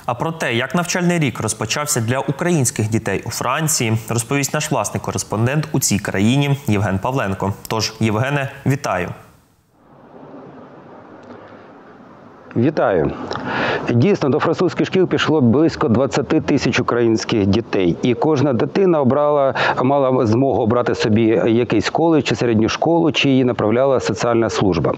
А про те, як навчальний рік розпочався для українських дітей у Франції, розповість наш власний кореспондент у цій країні Євген Павленко. Тож, Євгене, вітаю! Вітаю! Дійсно, до французьких шкіл пішло близько 20 тисяч українських дітей. І кожна дитина мала змогу обрати собі якийсь коледж чи середню школу, чи її направляла соціальна служба.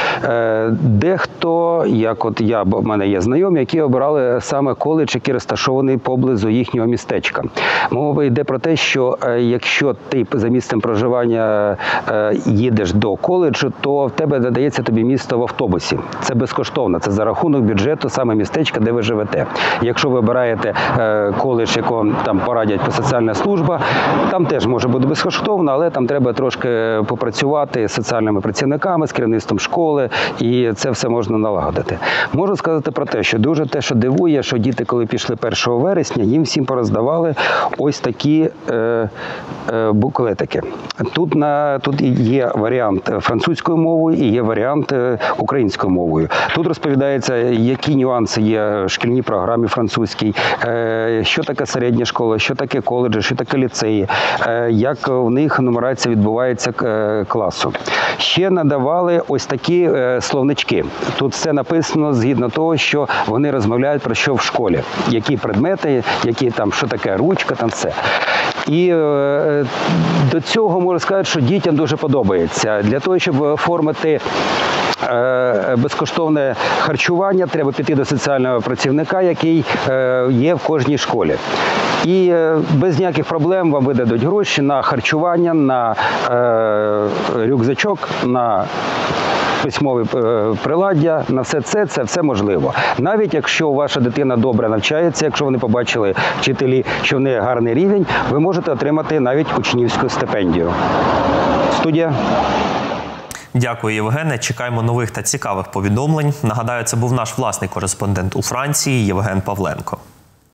Дехто, як от я, бо в мене є знайомі, які обирали саме коледж, який розташований поблизу їхнього містечка. Мова йде про те, що якщо ти за місцем проживання їдеш до коледжу, то в тебе надається тобі місце в автобусі. Це безкоштовно, це за рахунок бюджету саме містечка, де ви живете. Якщо ви обираєте коледж, якого там порадять соціальна служба, там теж може бути безкоштовно, але там треба трошки попрацювати з соціальними працівниками, з керівництвом школи, і це все можна налагодити. Можу сказати про те, що дуже що дивує, що діти, коли пішли 1 вересня, їм всім пороздавали ось такі буклетики. Тут є варіант французькою мовою і є варіант українською мовою. Тут розповідається, які нюанси є в шкільній програмі французькій, що таке середня школа, що таке коледжі, що таке ліцеї, як в них нумерація відбувається класу. Ще надавали ось такі словнички. Тут все написано згідно того, що вони розмовляють про що в школі, які предмети, що таке ручка, там все. І до цього можу сказати, що дітям дуже подобається. Для того, щоб оформити безкоштовне харчування, треба піти до соціального працівника, який є в кожній школі. І без ніяких проблем вам видадуть гроші на харчування, на рюкзачок, на письмові приладдя, на все це все можливо. Навіть якщо ваша дитина добре навчається, якщо вони побачили вчителі, що в неї гарний рівень, ви можете отримати навіть учнівську стипендію. Студія. Дякую, Євгене. Чекаємо нових та цікавих повідомлень. Нагадаю, це був наш власний кореспондент у Франції Євген Павленко.